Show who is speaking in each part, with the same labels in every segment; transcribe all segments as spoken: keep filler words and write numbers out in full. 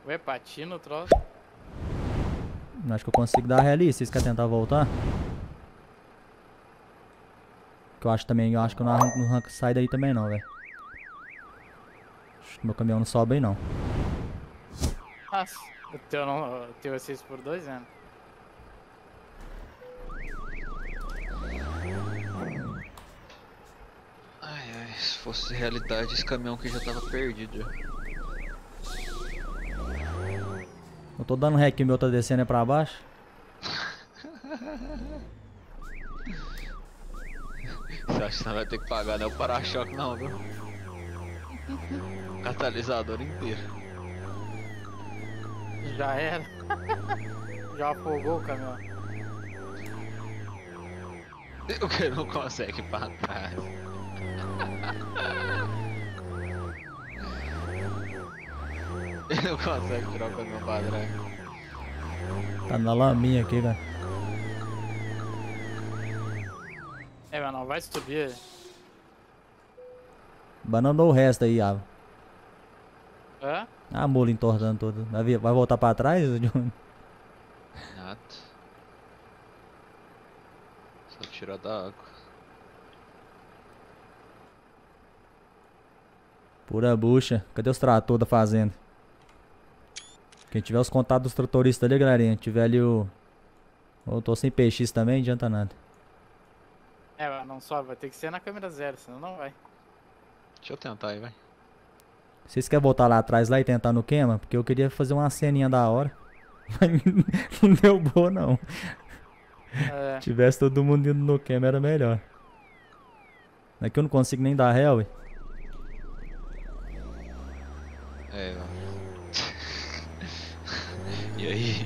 Speaker 1: Ué, patina o troço.
Speaker 2: Acho que eu consigo dar ré ali. Vocês querem tentar voltar? Que eu acho também, eu acho que eu não arranco, não arranco sai daí também não, velho. Acho que meu caminhão não sobe aí não.
Speaker 1: Nossa, o teu não. O teu é seis por dois, né?
Speaker 3: Ai, ai, se fosse realidade, esse caminhão aqui já tava perdido já.
Speaker 2: Eu tô dando ré aqui, o meu tá descendo é pra baixo.
Speaker 3: Você acha que você vai ter que pagar, né? O para-choque não, viu? Catalisador inteiro.
Speaker 1: Já era. Já afogou o caminhão.
Speaker 3: O que não consegue ir pra trás. Ele não consegue tirar o caminhão pra trás.
Speaker 2: Tá na laminha aqui, velho.
Speaker 1: É, mas não vai subir.
Speaker 2: Abandonou o resto aí, Ava.
Speaker 1: Hã?
Speaker 2: Ah, a mula entortando toda. Vai, vir- vai voltar pra trás, Johnny?
Speaker 3: Nada. Só tirar da água.
Speaker 2: Pura bucha. Cadê os tratores da fazenda? Quem tiver os contatos dos tratoristas ali, galerinha. Tiver ali o... Eu tô sem P X também, não adianta nada.
Speaker 1: É, mas não sobe, vai ter que ser na câmera zero, senão não vai.
Speaker 3: Deixa eu tentar aí, vai.
Speaker 2: Vocês querem voltar lá atrás lá e tentar no queima? Porque eu queria fazer uma ceninha da hora. Mas não deu boa, não.
Speaker 1: É,
Speaker 2: Se tivesse todo mundo indo no queima, era melhor. É que eu não consigo nem dar ré, ué.
Speaker 3: É, ó. E aí?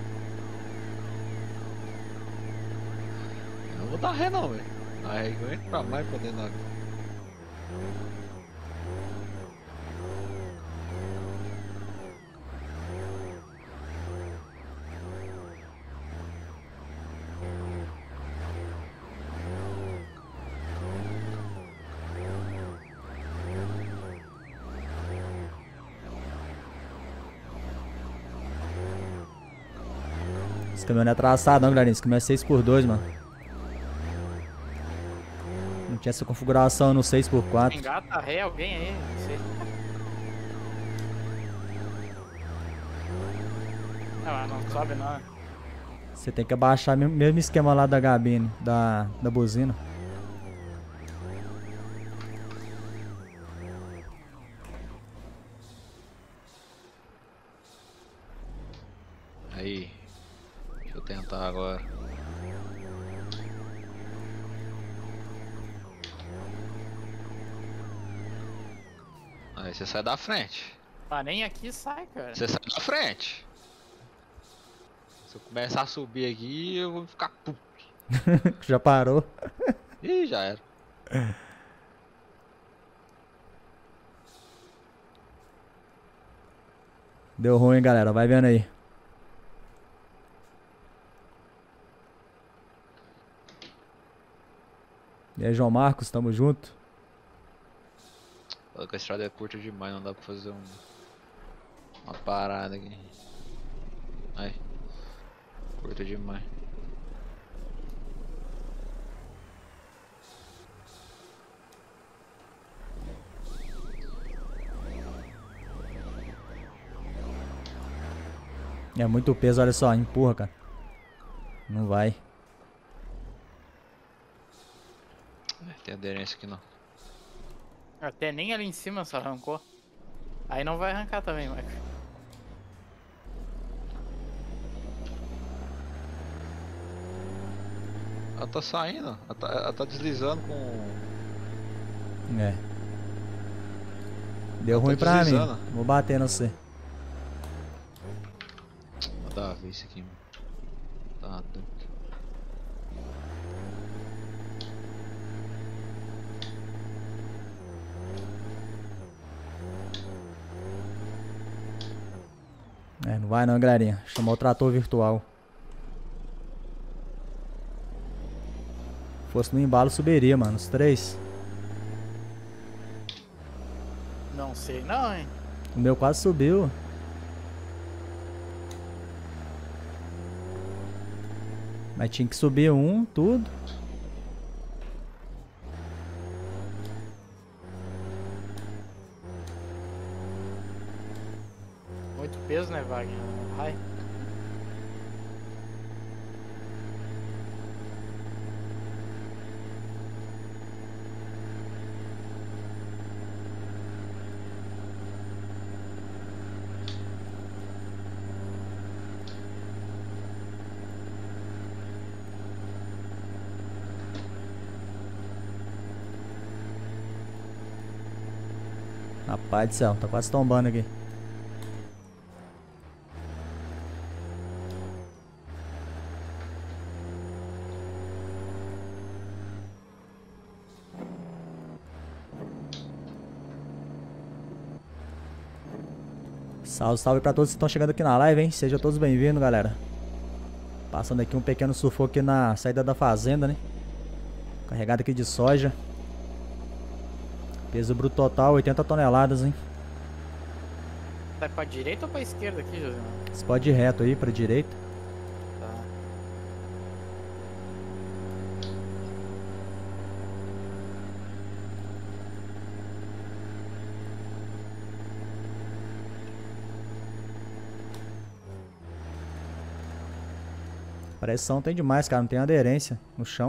Speaker 3: Eu não vou dar ré não, velho. Aí eu entro pra mais pra dentro da água.
Speaker 2: Esse caminhão não é traçado não, galerinha. Esse caminhão é seis por dois, mano. Não tinha essa configuração no seis por quatro.
Speaker 1: engata ré alguém aí, não sei. Não, mas não sobe não.
Speaker 2: Você tem que abaixar o mesmo esquema lá da gabine, da, da buzina.
Speaker 3: Aí. Deixa eu tentar agora. Aí você sai da frente.
Speaker 1: Ah, nem aqui sai, cara.
Speaker 3: Você sai da frente. Se eu começar a subir aqui, eu vou ficar puto.
Speaker 2: Já parou.
Speaker 3: Ih, já era.
Speaker 2: Deu ruim, galera. Vai vendo aí. E aí, João Marcos, tamo junto.
Speaker 3: Olha que a estrada é curta demais, não dá pra fazer um, uma parada aqui. Aí. Curta demais.
Speaker 2: É muito peso, olha só. Empurra, cara. Não vai.
Speaker 3: É, tem aderência aqui não.
Speaker 1: Até nem ali em cima só arrancou. Aí não vai arrancar também, Michael.
Speaker 3: Ela tá saindo, ela tá, ela tá deslizando com...
Speaker 2: É. Deu
Speaker 3: Ela
Speaker 2: ruim
Speaker 3: tá
Speaker 2: pra mim.
Speaker 3: deslizando.
Speaker 2: Vou bater no você.
Speaker 3: Nada a ver isso aqui, mano. Tá doido.
Speaker 2: É, não vai não, galerinha. Chamou o trator virtual. Se fosse no embalo, subiria, mano. Os três.
Speaker 1: Não sei não, hein.
Speaker 2: O meu quase subiu. Mas tinha que subir um, tudo.
Speaker 1: Muito peso, né, Wagner? Vai.
Speaker 2: Rapaz do céu, tá quase tombando aqui. Salve, salve pra todos que estão chegando aqui na live, hein? Sejam todos bem-vindos, galera. Passando aqui um pequeno sufoco aqui na saída da fazenda, né? Carregado aqui de soja. Peso bruto total, oitenta toneladas, hein?
Speaker 1: Sai pra direita ou pra esquerda aqui, José?
Speaker 2: Você pode ir reto aí, pra direita.
Speaker 1: Tá.
Speaker 2: Pressão tem demais, cara. Não tem aderência no chão.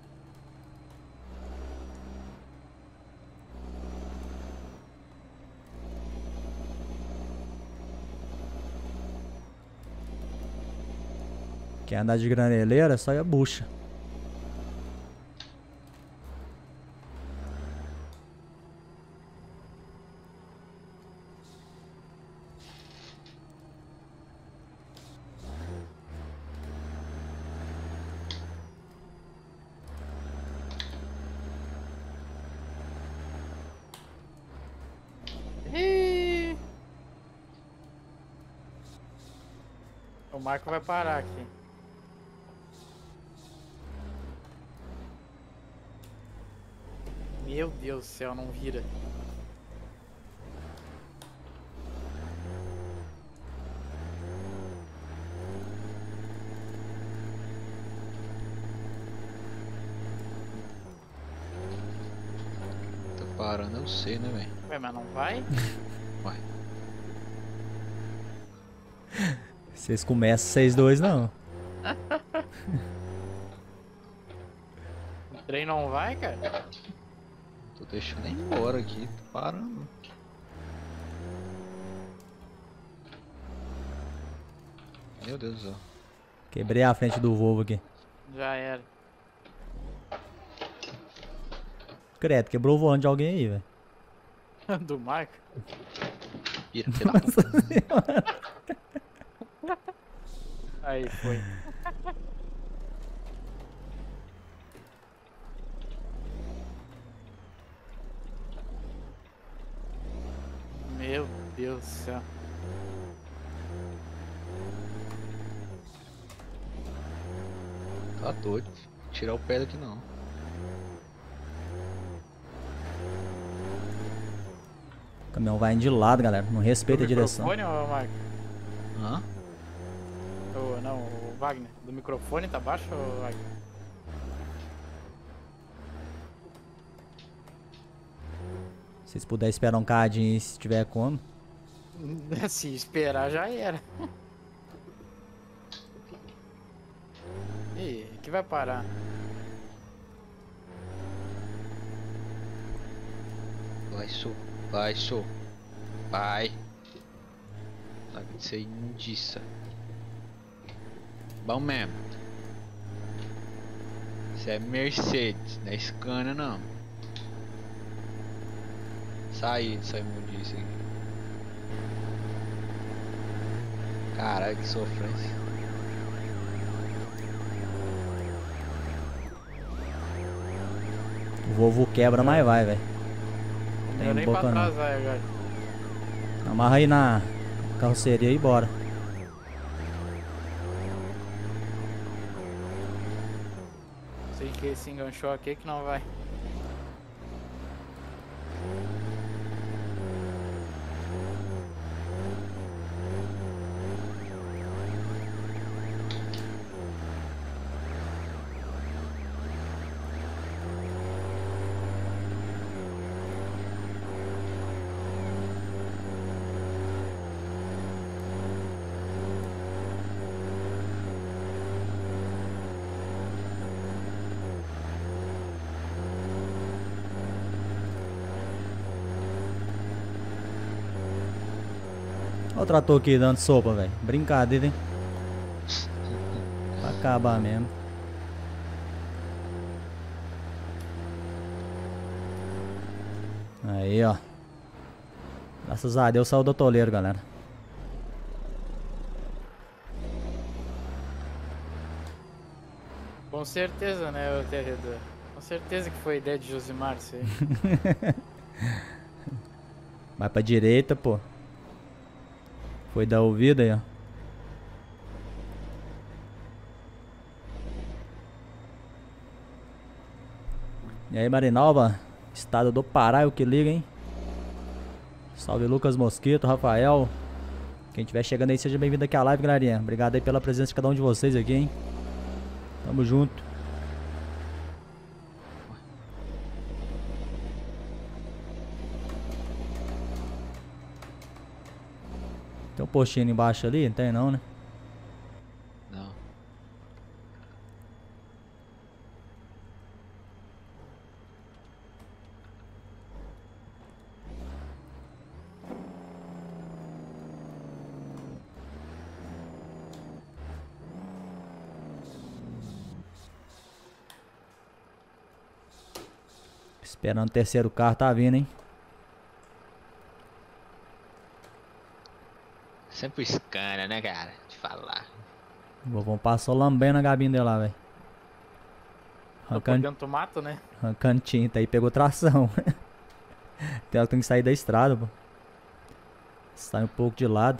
Speaker 2: Quer andar de graneleira, só ir a bucha.
Speaker 1: Ih! O Marco vai parar aqui. Meu Deus do céu, não vira.
Speaker 3: Tá parando, eu sei, né, velho?
Speaker 1: Ué, mas não vai?
Speaker 3: Vai.
Speaker 2: Vocês começam seis dois não.
Speaker 1: O trem não vai, cara?
Speaker 3: Tô deixando ele embora aqui, tô parando. Meu Deus do céu.
Speaker 2: Quebrei a frente do Volvo aqui.
Speaker 1: Já era.
Speaker 2: Credo, quebrou o volante de alguém aí, velho.
Speaker 1: Do Marco?
Speaker 3: Vira, filho da puta.
Speaker 1: Aí foi. Meu Deus do céu.
Speaker 3: Tá doido. Tirar o pé daqui não.
Speaker 2: O caminhão vai indo de lado, galera. Não respeita a
Speaker 1: Do
Speaker 2: direção.
Speaker 1: microfone ou Marco?
Speaker 3: Hã?
Speaker 1: Ou, não, o Wagner. Do microfone tá baixo ou Wagner?
Speaker 2: Se vocês puderem esperar um cadinho aí, se tiver como.
Speaker 1: Se esperar já era. Ih, que vai parar?
Speaker 3: Vai, sou. Vai, sou. Vai. Sabe de ser imundiça. Bom mesmo. Isso é Mercedes, não é Scania não. Sai dessa imundiça aqui. Caralho, que sofrência.
Speaker 2: O Volvo quebra, mas vai, velho.
Speaker 1: Não
Speaker 2: Tem
Speaker 1: deu nem pra
Speaker 2: boca não.
Speaker 1: trás vai agora.
Speaker 2: Amarra aí na carroceria e bora.
Speaker 1: Sei que esse enganchou aqui que não vai.
Speaker 2: Olha o trator aqui dando sopa, velho. Brincadeira, hein? Vai acabar mesmo. Aí, ó. Graças a Deus saiu do toleiro, galera.
Speaker 1: Com certeza, né, o Terredor? Com certeza que foi ideia de Josimar isso aí.
Speaker 2: Vai pra direita, pô. Foi dar ouvido aí, ó. E aí, Marinalva? Estado do Pará é o que liga, hein? Salve Lucas Mosquito, Rafael. Quem estiver chegando aí, seja bem-vindo aqui à live, galerinha. Obrigado aí pela presença de cada um de vocês aqui, hein? Tamo junto. Tem um postinho embaixo ali? Não tem não, né?
Speaker 3: Não.
Speaker 2: Esperando o terceiro carro, tá vindo, hein?
Speaker 3: Sempre o Scania, né, cara? Te falar.
Speaker 2: O vovô passou lambendo a gabina dele lá, velho.
Speaker 1: Tô por
Speaker 2: Arrancando,
Speaker 1: dentro do mato, né?
Speaker 2: arrancando tinta aí, pegou tração. Tem hora que tem que sair da estrada, pô. Sai um pouco de lado.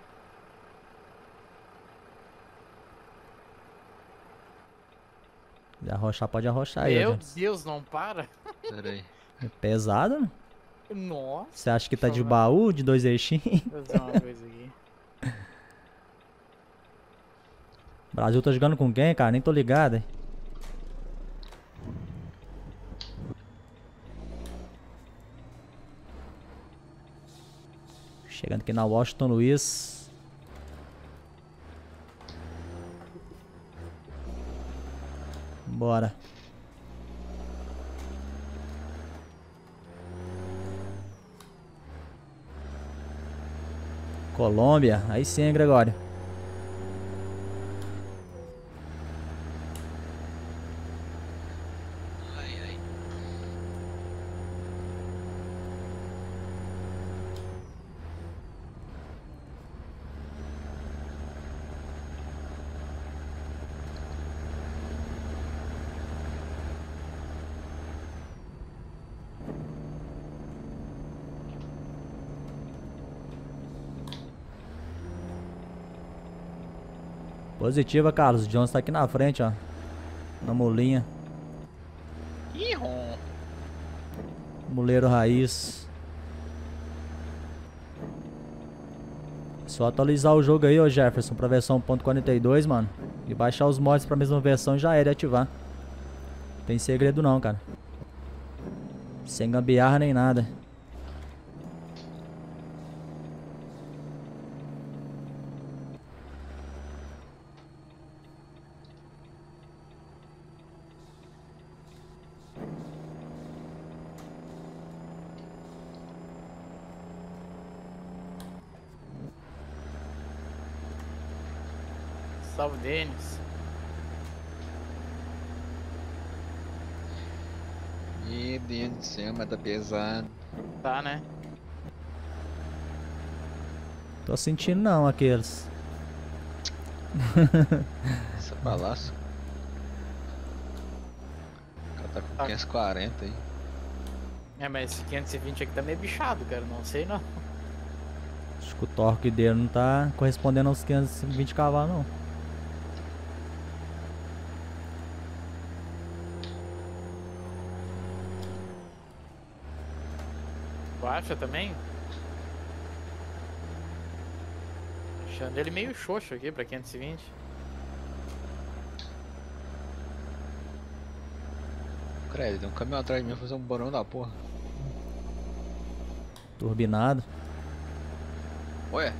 Speaker 2: Se arrochar, pode arrochar aí,
Speaker 1: Meu
Speaker 2: ó.
Speaker 1: Deus, não para.
Speaker 3: Pera aí.
Speaker 2: É pesado, né?
Speaker 1: Nossa.
Speaker 2: Você acha que tá de
Speaker 1: Deixa eu ver.
Speaker 2: baú, de dois eixinhos?
Speaker 1: Deixa eu fazer uma coisa aqui.
Speaker 2: O Brasil tá jogando com quem, cara? Nem tô ligado, hein? Chegando aqui na Washington Luiz. Bora. Colômbia. Aí sim, hein, Gregório.
Speaker 3: Ai, ai.
Speaker 2: Positiva, Carlos. O Jones tá aqui na frente, ó. Na mulinha.
Speaker 3: Ih,
Speaker 2: Muleiro raiz. Só atualizar o jogo aí, ô Jefferson, pra versão um ponto quarenta e dois, mano. E baixar os mods pra mesma versão e já era e ativar. Não tem segredo não, cara. Sem gambiarra nem nada.
Speaker 1: Salve, Denis.
Speaker 3: Meu Deus do céu, mas tá pesado.
Speaker 1: Tá, né?
Speaker 2: Tô sentindo não aqueles.
Speaker 3: Essa balaço. O cara tá com
Speaker 1: Tá.
Speaker 3: quinhentos e quarenta aí.
Speaker 1: É, mas esse quinhentos e vinte aqui tá meio bichado, cara. Não sei não.
Speaker 2: Acho que o torque dele não tá correspondendo aos quinhentos e vinte cavalos, não.
Speaker 1: Tu acha também? Achando ele meio xoxo aqui pra quinhentos e vinte.
Speaker 3: Credo, tem um caminhão atrás de mim fazer um barulho da porra.
Speaker 2: Turbinado.
Speaker 3: Ué?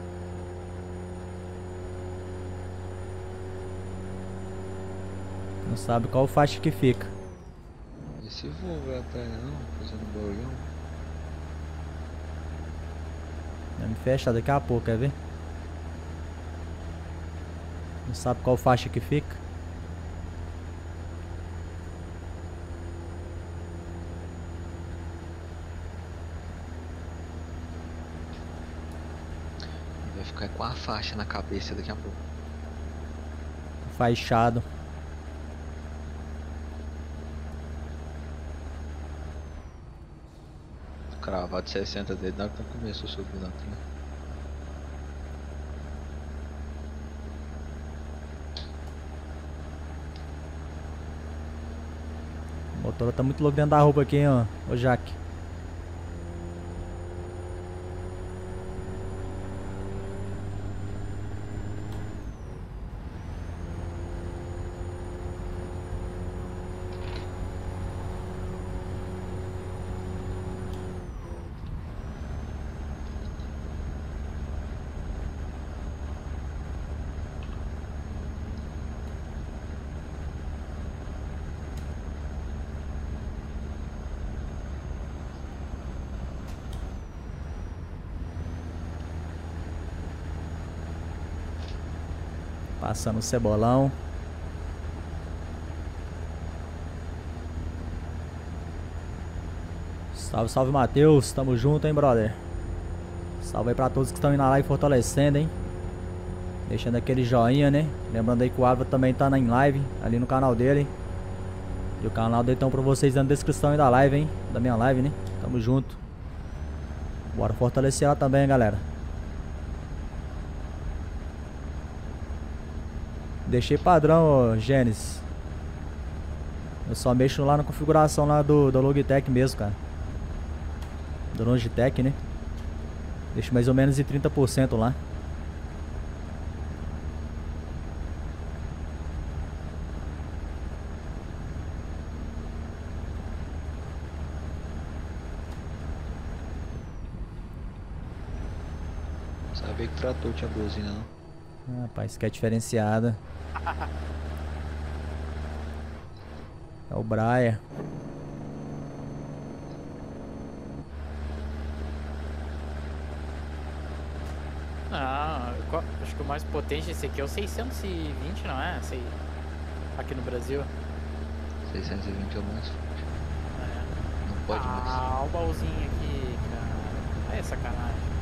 Speaker 2: Não sabe qual faixa que fica.
Speaker 3: Esse voo vai atrás não, fazendo barulhão.
Speaker 2: Vai me fechar daqui a pouco, quer ver? Não sabe qual faixa que fica?
Speaker 3: Vai ficar com a faixa na cabeça daqui a pouco.
Speaker 2: Faixado.
Speaker 3: Cravado de sessenta dele, na hora que começou a subir na trilha.
Speaker 2: O motor tá muito louco dentro da roupa aqui, hein, ó. Ô, Jaque. Passando o cebolão. Salve, salve, Matheus. Tamo junto, hein, brother. Salve aí pra todos que estão indo na live fortalecendo, hein. Deixando aquele joinha, né. Lembrando aí que o Álvaro também tá em live ali no canal dele. E o canal dele estão pra vocês na descrição aí da live, hein. Da minha live, né. Tamo junto. Bora fortalecer ela também, galera. Deixei padrão, Gênesis. Eu só mexo lá na configuração lá do, do Logitech mesmo, cara. Do Logitech, né? Deixo mais ou menos em trinta por cento lá.
Speaker 3: Sabia que trator tinha buzina, não?
Speaker 2: Ah, rapaz, que é diferenciada. É o Brian.
Speaker 1: Ah, qual- acho que o mais potente esse aqui é o seiscentos e vinte, não é? Sei, aqui no Brasil.
Speaker 3: seiscentos e vinte é o mais forte.
Speaker 1: É.
Speaker 3: Não pode mais.
Speaker 1: Ah, olha o baúzinho aqui, cara. Aí é sacanagem.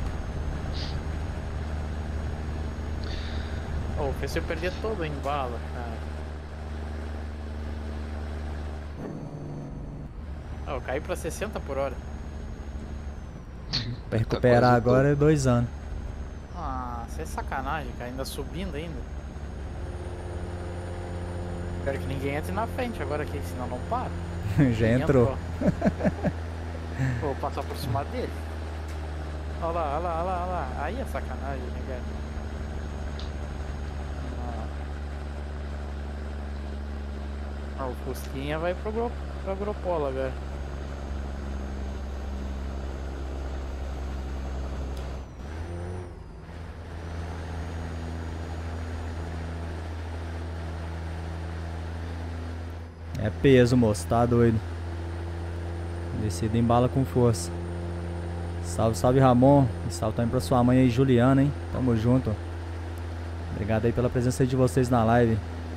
Speaker 1: Oh, fez eu perder todo em bala, cara. Oh, eu caí pra sessenta por hora.
Speaker 2: Pra recuperar
Speaker 3: quase
Speaker 2: agora é dois anos.
Speaker 1: Ah, isso é sacanagem, cara. Ainda subindo ainda. Espero que ninguém entre na frente agora aqui, senão não para.
Speaker 2: Já
Speaker 1: Ninguém
Speaker 2: entrou.
Speaker 1: Vou passar por cima dele. Olha lá, olha lá, olha lá, olha lá. Aí é sacanagem, né, cara? Ah, o Fusquinha vai pro, gro pro Agropola, velho.
Speaker 2: É peso, moço, tá doido. Descida embala com força. Salve, salve, Ramon. E salve também pra sua mãe aí, Juliana, hein. Tamo junto. Obrigado aí pela presença de vocês na live.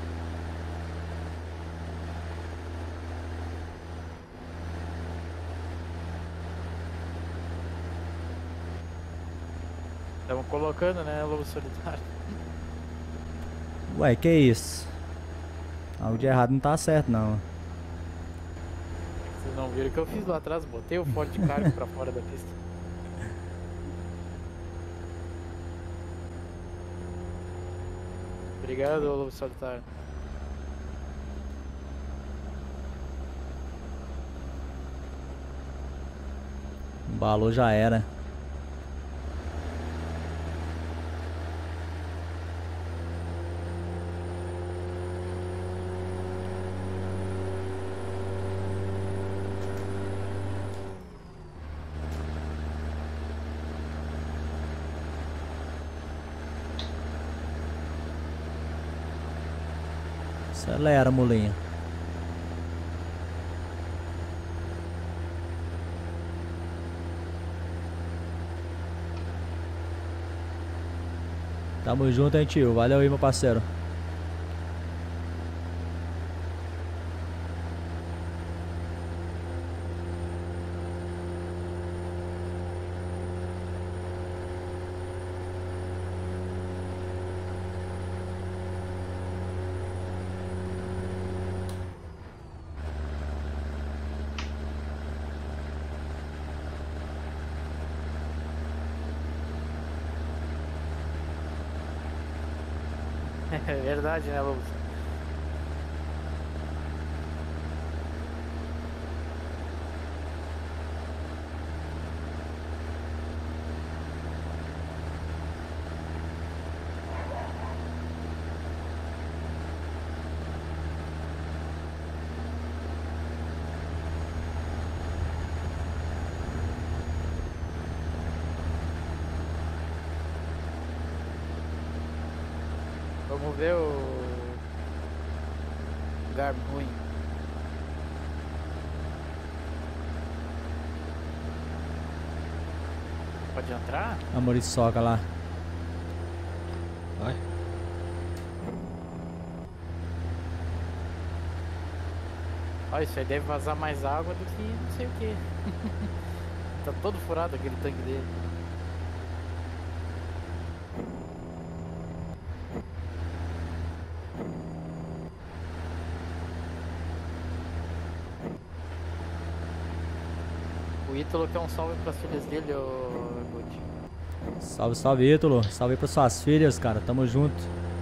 Speaker 1: Estamos colocando, né, Lobo Solitário.
Speaker 2: Ué, que isso? Algo de errado não tá certo, não.
Speaker 1: Vocês não viram o que eu fiz lá atrás? Botei o Ford Cargo pra fora da pista. Obrigado, Lobo Solitário.
Speaker 2: Embalou, já era. Acelera, molinha. Tamo junto, hein, tio. Valeu aí, meu parceiro.
Speaker 1: É verdade, né, Lobos? Vamos ver o lugar ruim. Pode entrar?
Speaker 2: A muriçoca lá.
Speaker 3: Vai.
Speaker 1: Olha, isso aí deve vazar mais água do que não sei o que. Tá todo furado aquele tanque dele. O Ítalo quer um salve pras filhas dele, ô Guti.
Speaker 2: Salve, salve, Ítalo. Salve aí pras suas filhas, cara. Tamo junto.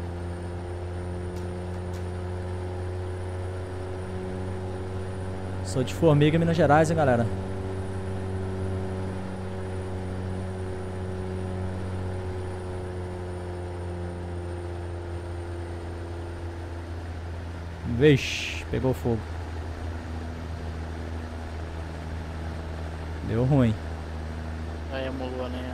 Speaker 2: Sou de Formiga, Minas Gerais, hein, galera. Vixe, pegou fogo. Deu ruim.
Speaker 1: Aí amolou, né?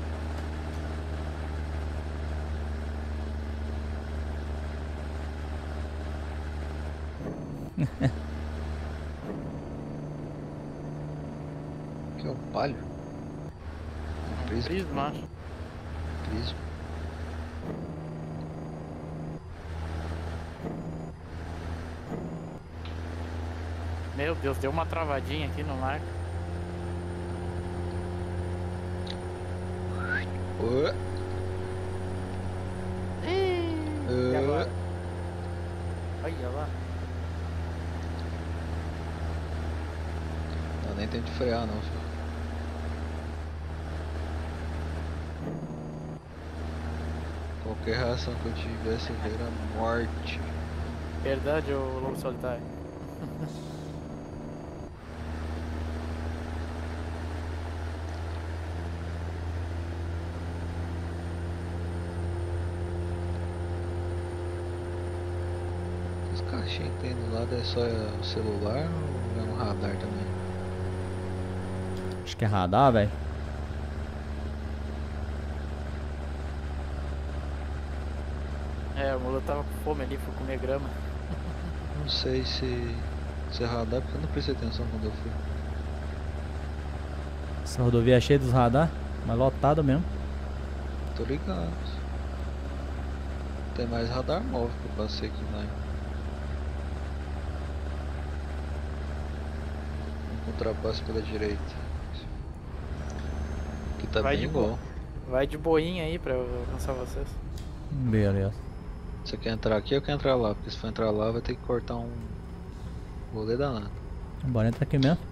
Speaker 3: Que é o palio? Prisma.
Speaker 1: Prisma, acho.
Speaker 3: Prisma.
Speaker 1: Meu Deus, deu uma travadinha aqui no mar.
Speaker 3: Uh.
Speaker 1: E agora? Olha lá.
Speaker 3: Não, nem tento frear não, filho. Qualquer reação que eu tivesse era morte.
Speaker 1: Verdade, o Lobo Solitário.
Speaker 3: Os caixinhos que tem do lado é só o celular ou é um radar também?
Speaker 2: Acho que é radar, velho.
Speaker 1: É, o Mula tava com fome ali, foi comer grama.
Speaker 3: Não sei se, se é radar, porque eu não prestei atenção quando eu fui.
Speaker 2: Essa rodovia é cheia dos radar, mas lotada mesmo.
Speaker 3: Tô ligado. Tem mais radar móvel que eu passei aqui lá. Um contrapasso pela direita. Que tá
Speaker 1: Vai
Speaker 3: bem
Speaker 1: de
Speaker 3: igual.
Speaker 1: boa. Vai de boinha aí pra eu alcançar vocês.
Speaker 2: Beleza.
Speaker 3: Você quer entrar aqui ou quer entrar lá? Porque se for entrar lá vai ter que cortar um rolê danado.
Speaker 2: Bora entrar aqui mesmo.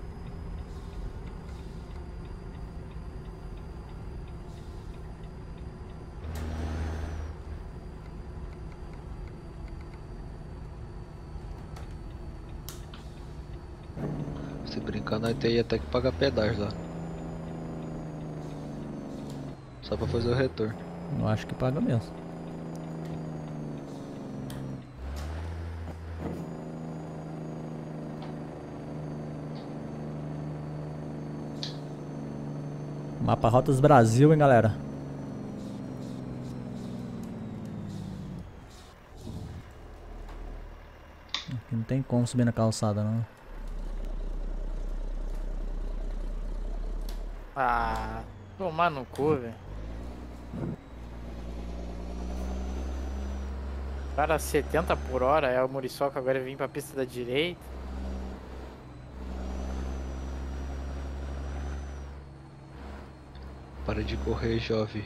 Speaker 3: Se brincar, nós teria até que pagar pedágio lá. Só pra fazer o retorno.
Speaker 2: Eu acho que paga mesmo. Mapa Rotas Brasil, hein, galera. Aqui não tem como subir na calçada, não.
Speaker 1: Ah, tomar no cu, velho. Cara, setenta por hora, é o Muriçoca agora vem pra pista da direita.
Speaker 3: Para de correr, jovem.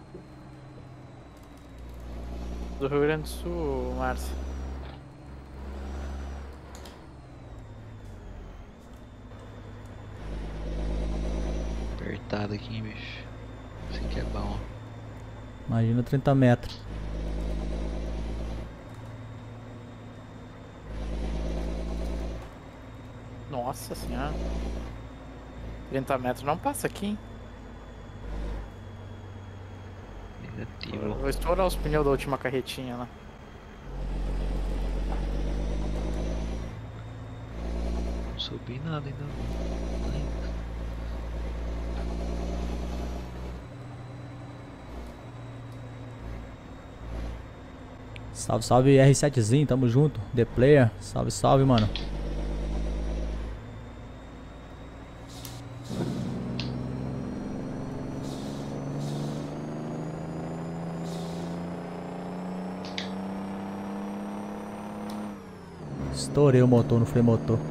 Speaker 1: Do Rio Grande do Sul, Márcio.
Speaker 3: Apertado aqui, hein, bicho. Isso aqui é bom.
Speaker 2: Imagina trinta metros.
Speaker 1: Nossa senhora. trinta metros não passa aqui, hein?
Speaker 3: Negativo.
Speaker 1: Vou estourar os pneus da última carretinha lá.
Speaker 3: Não subi nada ainda não. Ainda.
Speaker 2: Salve, salve R setezinho, tamo junto. The Player, salve, salve, mano. Estourei o motor no freio motor.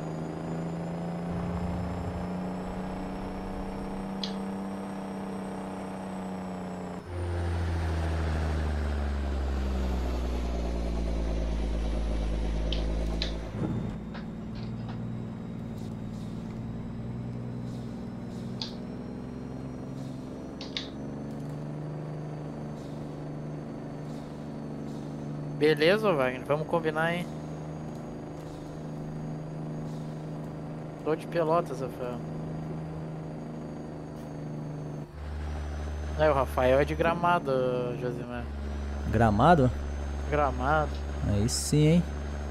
Speaker 1: Beleza, Wagner? Vamos combinar, hein? Tô de Pelotas, Rafael. É, o Rafael é de Gramado, Josimar.
Speaker 2: Gramado?
Speaker 1: Gramado.
Speaker 2: Aí sim, hein?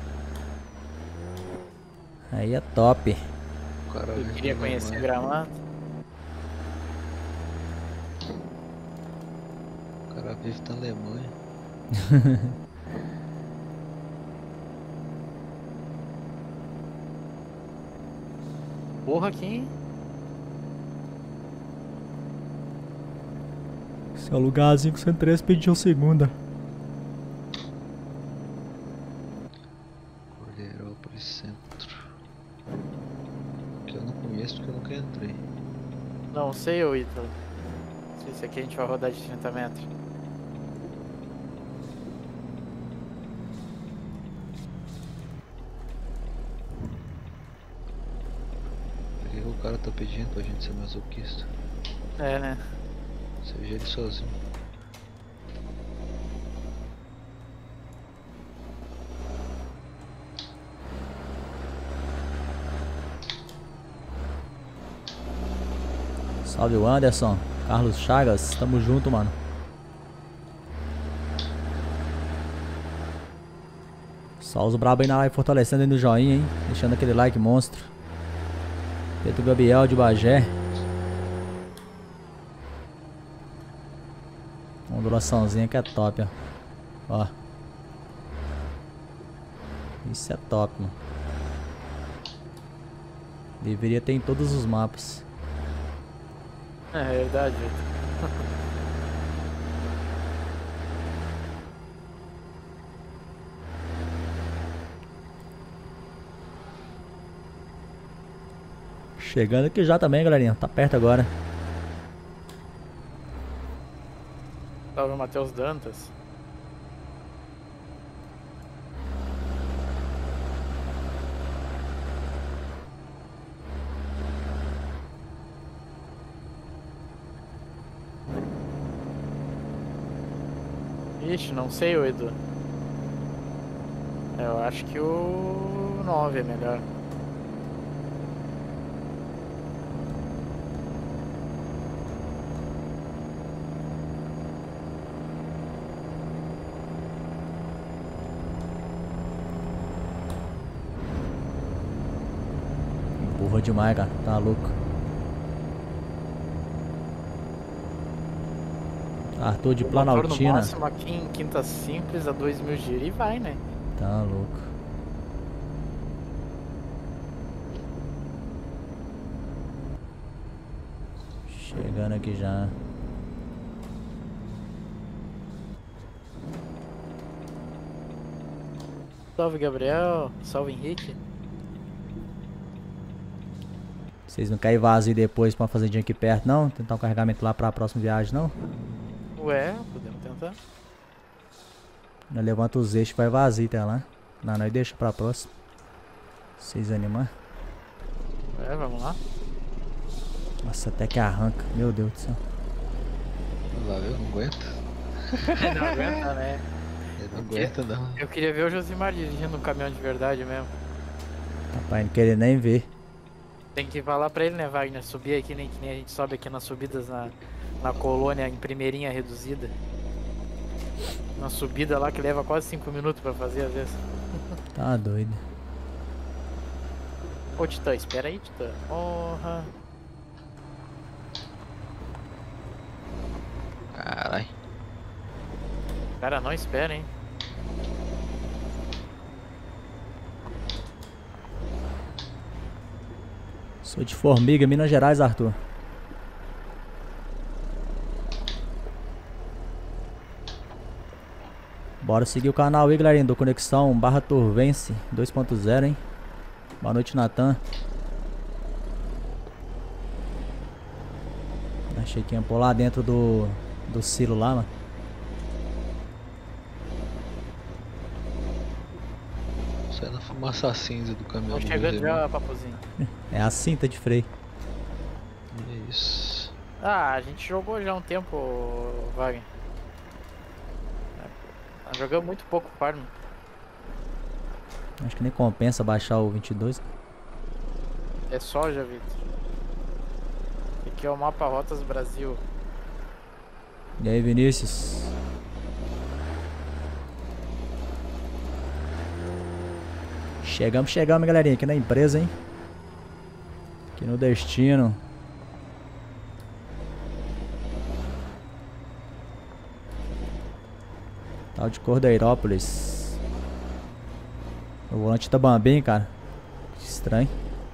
Speaker 2: Aí é top.
Speaker 3: O cara
Speaker 1: Eu
Speaker 3: vive
Speaker 1: queria
Speaker 3: na
Speaker 1: conhecer
Speaker 3: Alemanha.
Speaker 1: Gramado.
Speaker 3: O cara vive na Alemanha.
Speaker 1: Porra, aqui, hein?
Speaker 2: Se alugar a cinco cento e três, pediu segunda.
Speaker 3: Cordeirópolis Centro. Que eu não conheço porque eu nunca entrei.
Speaker 1: Não sei, ô Ítalo. Se esse aqui a gente vai rodar de trinta metros.
Speaker 3: Por que que o cara tá pedindo pra gente ser masoquista?
Speaker 1: É, né?
Speaker 3: Seja ele sozinho.
Speaker 2: Salve o Anderson, Carlos Chagas, tamo junto, mano. Só os brabo aí na live fortalecendo aí no joinha, hein? Deixando aquele like monstro. Pedro Gabriel de Bagé. Ondulaçãozinha que é top, ó. Ó. Isso é top, mano. Deveria ter em todos os mapas.
Speaker 1: É verdade, Ítalo.
Speaker 2: Chegando aqui já também, galerinha. Tá perto agora.
Speaker 1: Salve o Matheus Dantas. Ixi, não sei, ô Edu. Eu acho que o nove é melhor.
Speaker 2: Burra demais, cara. Tá louco. Arthur de
Speaker 1: Motor no
Speaker 2: Planaltina.
Speaker 1: máximo aqui em Quinta Simples a dois mil giro e vai, né?
Speaker 2: Tá louco. Chegando aqui já.
Speaker 1: O Salve, Gabriel. Salve, Henrique.
Speaker 2: Vocês não querem vazio depois pra uma fazendinha aqui perto, não? Tentar um carregamento lá pra próxima viagem, não?
Speaker 1: Ué, podemos tentar.
Speaker 2: Nós levanta os eixos e vai vazio até lá. Não, nós deixa pra próxima. Vocês animar.
Speaker 1: É, vamos lá.
Speaker 2: Nossa, até que arranca. Meu Deus do céu.
Speaker 3: Lá, viu? Não aguenta.
Speaker 1: Não aguenta, né?
Speaker 3: Ele não aguenta, não.
Speaker 1: Eu queria ver o Josimar dirigindo um caminhão de verdade mesmo.
Speaker 2: Rapaz, não querer nem ver.
Speaker 1: Tem que falar pra ele, né, Wagner? Subir aqui, nem que nem a gente sobe aqui nas subidas na, na colônia em primeirinha reduzida. Uma subida lá que leva quase cinco minutos pra fazer às vezes.
Speaker 2: Tá doido.
Speaker 1: Ô, Titã, espera aí, Titã. Porra.
Speaker 3: Carai.
Speaker 1: Cara, não espera, hein?
Speaker 2: Sou de Formiga, Minas Gerais, Arthur. Bora seguir o canal aí, galerinha, do Conexão barra Turvense dois ponto zero, hein? Boa noite, Natan. Achei que ia pôr lá dentro do, do silo lá, mano.
Speaker 3: Sai na fumaça cinza do caminhão.
Speaker 1: Tô
Speaker 3: do
Speaker 1: chegando
Speaker 3: José,
Speaker 1: já, papozinho.
Speaker 2: É a cinta de freio.
Speaker 3: mano. Isso.
Speaker 1: Ah, a gente jogou já há um tempo, Wagner. É, jogamos muito pouco farm.
Speaker 2: Acho que nem compensa baixar o vinte e dois.
Speaker 1: É soja, Vitor. Aqui é o mapa Rotas Brasil.
Speaker 2: E aí, Vinícius? Chegamos, chegamos, galerinha, aqui na empresa, hein? Aqui no destino. Tal de Cordeirópolis. O volante tá bambinho, cara. Que estranho.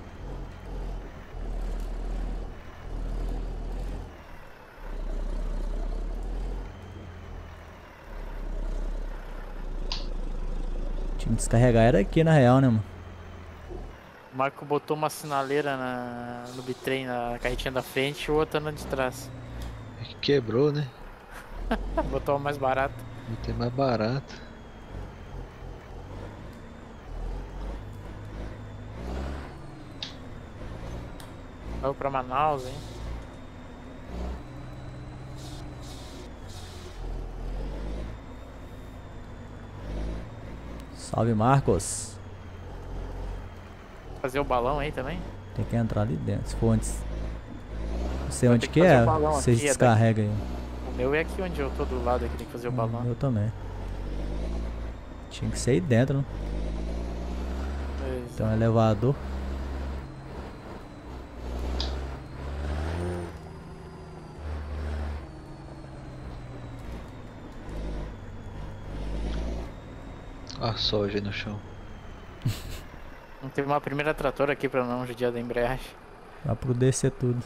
Speaker 2: Tinha que descarregar era aqui na real, né, mano?
Speaker 1: O Marco botou uma sinaleira na, no bitrem, na carretinha da frente e o outro na de trás.
Speaker 3: É que quebrou, né?
Speaker 1: Botou uma mais barata.
Speaker 3: Botei mais barato.
Speaker 1: Saiu pra Manaus, hein?
Speaker 2: Salve, Marcos.
Speaker 1: Fazer o balão aí também?
Speaker 2: Tem que entrar ali dentro. Se for antes. Não sei
Speaker 1: Vai
Speaker 2: onde
Speaker 1: ter
Speaker 2: que
Speaker 1: que fazer
Speaker 2: é.
Speaker 1: o balão
Speaker 2: Vocês
Speaker 1: aqui, é
Speaker 2: descarregam aí.
Speaker 1: O meu é aqui onde eu tô do lado aqui, tem que fazer o balão.
Speaker 2: Eu também. Tinha que ser aí dentro, né?
Speaker 1: Pois.
Speaker 2: Tem um elevador.
Speaker 3: A soja aí no chão.
Speaker 1: Não teve uma primeira tratora aqui pra não judiar da embreagem.
Speaker 2: Pra poder descer tudo.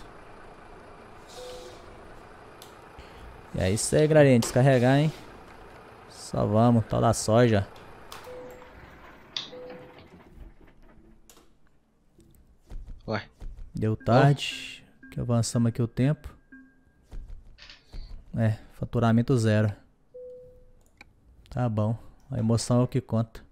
Speaker 2: E é isso aí, galerinha. Descarregar, hein? Só vamos. Tal da soja.
Speaker 3: Ué.
Speaker 2: Deu tarde. Que avançamos aqui o tempo. É, faturamento zero. Tá bom. A emoção é o que conta.